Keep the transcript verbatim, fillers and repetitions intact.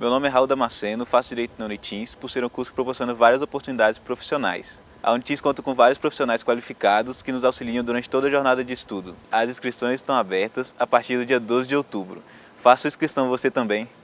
Meu nome é Raul Damasceno, faço Direito na Unitins, por ser um curso que proporciona várias oportunidades profissionais. A Unitins conta com vários profissionais qualificados que nos auxiliam durante toda a jornada de estudo. As inscrições estão abertas a partir do dia doze de outubro. Faça sua inscrição você também.